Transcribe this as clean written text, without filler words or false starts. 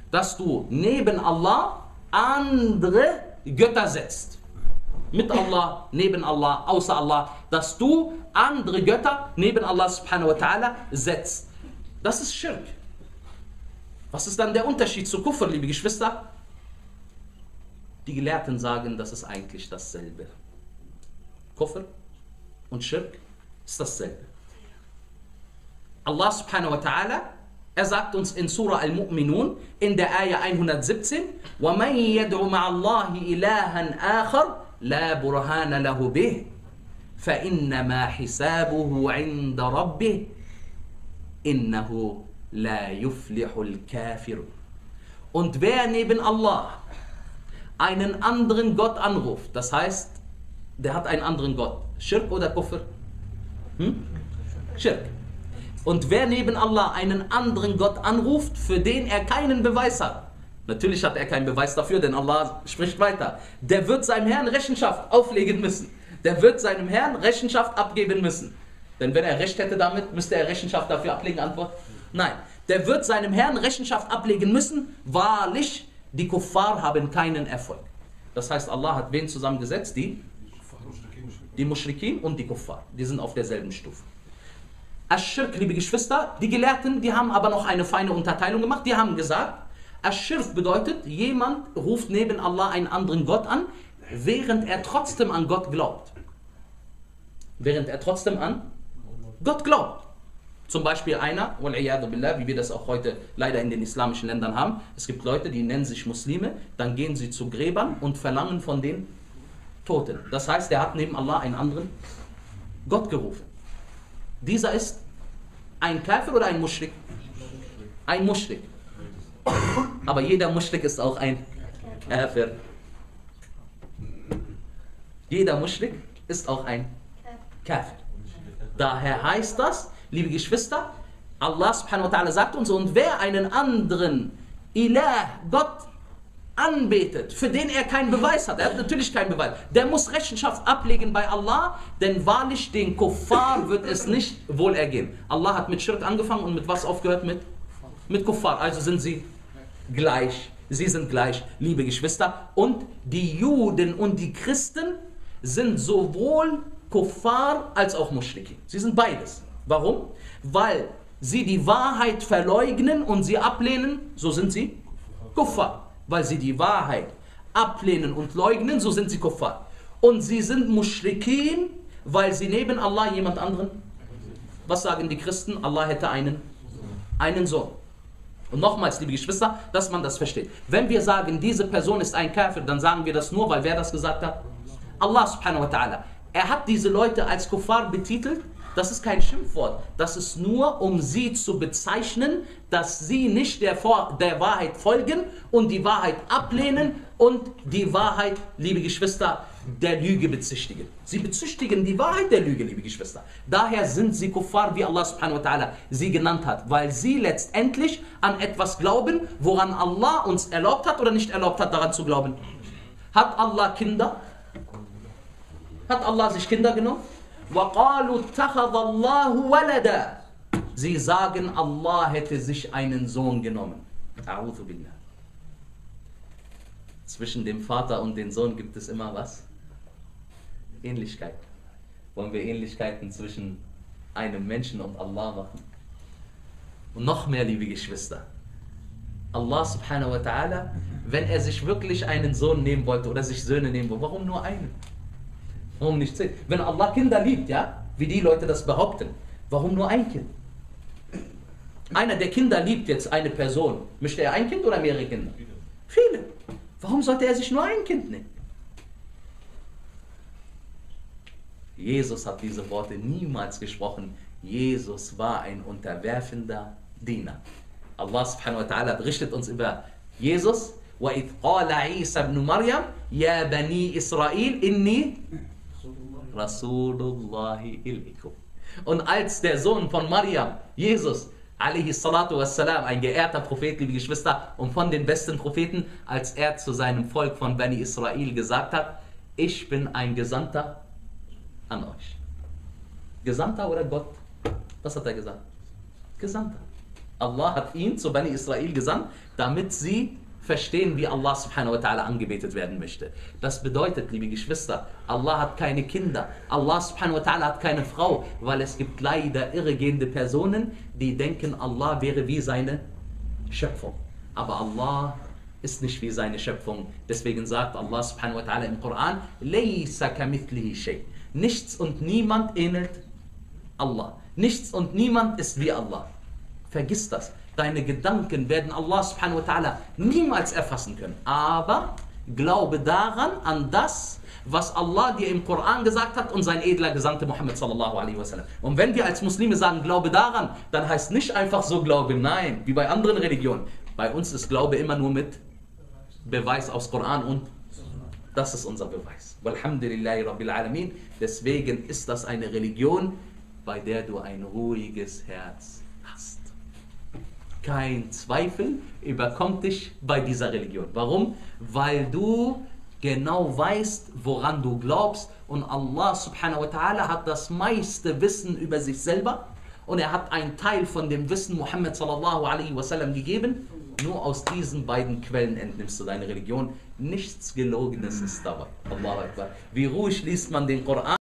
dass du neben Allah andere Götter setzt. Mit Allah, neben Allah, außer Allah, dass du andere Götter neben Allah subhanahu wa ta'ala setzt. Das ist Schirk. Was ist dann der Unterschied zu Kufr, liebe Geschwister? Die Gelehrten sagen, das ist eigentlich dasselbe. Kufr und Schirk ist dasselbe. Allah subhanahu wa ta'ala, er sagt uns in Surah Al-Mu'minun in der Ayah 117, وَمَنْ يَدْعُ مَعَ اللَّهِ إِلَهًا آخَرَ لَا بُرْهَانَ لَهُ بِهِ فَإِنَّمَا حِسَابُهُ عِنْدَ رَبِّهِ إِنَّهُ لَا يُفْلِحُ الْكَافِرُ. Und wer neben Allah einen anderen Gott anruft, das heißt, der hat einen anderen Gott, Schirk oder Kufr? Schirk. Und wer neben Allah einen anderen Gott anruft, für den er keinen Beweis hat, natürlich hat er keinen Beweis dafür, denn Allah spricht weiter, der wird seinem Herrn Rechenschaft auflegen müssen. Der wird seinem Herrn Rechenschaft abgeben müssen. Denn wenn er Recht hätte damit, müsste er Rechenschaft dafür ablegen, Antwort? Nein. Der wird seinem Herrn Rechenschaft ablegen müssen. Wahrlich, die Kuffar haben keinen Erfolg. Das heißt, Allah hat wen zusammengesetzt? Die Mushrikin und die Kuffar. Die sind auf derselben Stufe. Asch-Schirk, liebe Geschwister, die Gelehrten, die haben aber noch eine feine Unterteilung gemacht. Die haben gesagt, Asch-Schirk bedeutet, jemand ruft neben Allah einen anderen Gott an, während er trotzdem an Gott glaubt. Während er trotzdem an Gott glaubt. Zum Beispiel einer, wie wir das auch heute leider in den islamischen Ländern haben, es gibt Leute, die nennen sich Muslime, dann gehen sie zu Gräbern und verlangen von den Toten. Das heißt, er hat neben Allah einen anderen Gott gerufen. Dieser ist ein Kafir oder ein Muschrik? Ein Muschrik. Aber jeder Muschrik ist auch ein Kafir. Jeder Muschrik ist auch ein Kafir. Daher heißt das, liebe Geschwister, Allah subhanahu wa ta'ala sagt uns, und wer einen anderen Ilah, Gott, anbetet, für den er keinen Beweis hat, er hat natürlich keinen Beweis, der muss Rechenschaft ablegen bei Allah, denn wahrlich den Kuffar wird es nicht wohl ergehen. Allah hat mit Schirk angefangen und mit was aufgehört? Mit Kuffar. Also sind sie gleich. Sie sind gleich, liebe Geschwister. Und die Juden und die Christen sind sowohl Kuffar als auch Muschrikin. Sie sind beides. Warum? Weil sie die Wahrheit verleugnen und sie ablehnen, so sind sie Kuffar. Weil sie die Wahrheit ablehnen und leugnen, so sind sie Kuffar. Und sie sind Muschrikin, weil sie neben Allah jemand anderen, was sagen die Christen? Allah hätte einen Sohn. Und nochmals, liebe Geschwister, dass man das versteht. Wenn wir sagen, diese Person ist ein Kafir, dann sagen wir das nur, weil wer das gesagt hat? Allah subhanahu wa ta'ala. Er hat diese Leute als Kuffar betitelt. Das ist kein Schimpfwort. Das ist nur, um sie zu bezeichnen, dass sie nicht der Wahrheit folgen und die Wahrheit ablehnen und die Wahrheit, liebe Geschwister, der Lüge bezichtigen. Sie bezichtigen die Wahrheit der Lüge, liebe Geschwister. Daher sind sie Kuffar, wie Allah subhanahu wa ta'ala sie genannt hat, weil sie letztendlich an etwas glauben, woran Allah uns erlaubt hat oder nicht erlaubt hat, daran zu glauben. Hat Allah Kinder? Hat Allah sich Kinder genommen? وَقَالُوا اتَّخَذَ اللَّهُ وَلَدًا. Sie sagen, Allah hätte sich einen Sohn genommen. A'udhu billah. Zwischen dem Vater und dem Sohn gibt es immer was? Ähnlichkeit. Wollen wir Ähnlichkeiten zwischen einem Menschen und Allah machen? Und noch mehr, liebe Geschwister. Allah subhanahu wa ta'ala, wenn er sich wirklich einen Sohn nehmen wollte oder sich Söhne nehmen wollte, warum nur einen? Warum nicht 10? Wenn Allah Kinder liebt, ja, wie die Leute das behaupten, warum nur ein Kind? Einer, der Kinder liebt, jetzt eine Person, möchte er ein Kind oder mehrere Kinder? Viele. Warum sollte er sich nur ein Kind nehmen? Jesus hat diese Worte niemals gesprochen. Jesus war ein unterwerfender Diener. Allah subhanahu wa ta'ala berichtet uns über Jesus. وَإِذْ قَالَ عِيسَى بْنُ مَرْيَمْ يَا بَنِي إِسْرَائِيلِ إِنِّي Rasulullahi ilaikum. Und als der Sohn von Maryam, Jesus, alaihi salatu wassalam, ein geehrter Prophet, liebe Geschwister, und von den besten Propheten, als er zu seinem Volk von Bani Israel gesagt hat, ich bin ein Gesandter an euch. Gesandter oder Gott? Was hat er gesagt? Gesandter. Allah hat ihn zu Bani Israel gesandt, damit sie verstehen, wie Allah subhanahu wa ta'ala angebetet werden möchte. Das bedeutet, liebe Geschwister, Allah hat keine Kinder, Allah subhanahu wa ta'ala hat keine Frau, weil es gibt leider irregehende Personen, die denken, Allah wäre wie seine Schöpfung. Aber Allah ist nicht wie seine Schöpfung. Deswegen sagt Allah subhanahu wa ta'ala im Koran, Laysa kamithlihi shay. Nichts und niemand ähnelt Allah. Nichts und niemand ist wie Allah. Vergiss das. Deine Gedanken werden Allah subhanahu wa ta'ala niemals erfassen können. Aber glaube daran, an das, was Allah dir im Koran gesagt hat und sein edler Gesandter Muhammad sallallahu alaihi wasallam. Und wenn wir als Muslime sagen, glaube daran, dann heißt nicht einfach so Glaube, nein, wie bei anderen Religionen. Bei uns ist Glaube immer nur mit Beweis aus Koran und das ist unser Beweis. Walhamdulillahi Rabbil Alamin. Deswegen ist das eine Religion, bei der du ein ruhiges Herz hast. Kein Zweifel überkommt dich bei dieser Religion. Warum? Weil du genau weißt, woran du glaubst und Allah subhanahu wa ta'ala hat das meiste Wissen über sich selber und er hat einen Teil von dem Wissen Muhammad sallallahu alaihi wasallam gegeben. Nur aus diesen beiden Quellen entnimmst du deine Religion. Nichts Gelogenes ist dabei. Allahu Akbar. Wie ruhig liest man den Koran.